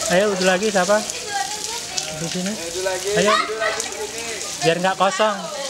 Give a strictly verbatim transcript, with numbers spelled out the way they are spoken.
Ayo udah lagi siapa? Di sini. Ayo. Biar nggak kosong.